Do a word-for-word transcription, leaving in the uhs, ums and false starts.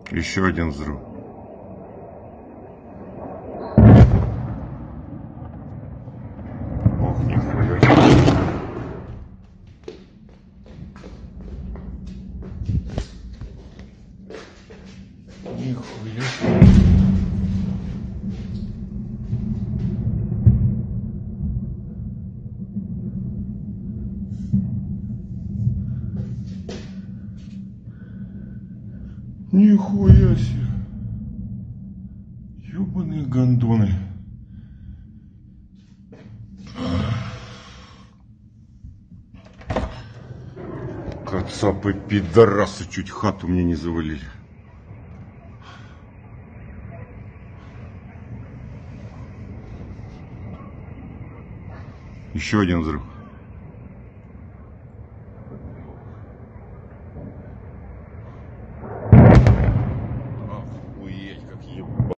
Еще один взрыв. Ох, нихуя. Нихуя. Нихуя себе. Ёбаные гондоны. Кацапы, пидорасы, чуть хату мне не завалили. Еще один взрыв.